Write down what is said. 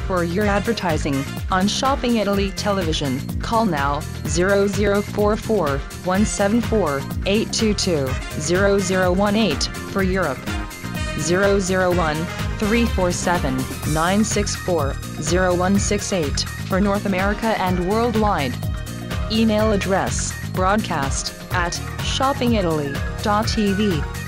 for your advertising on Shopping Italy television. Call now 0044 174 822 0018 for Europe, 001 347 964 0168 for North America and worldwide. Email address broadcast@shoppingitaly.tv.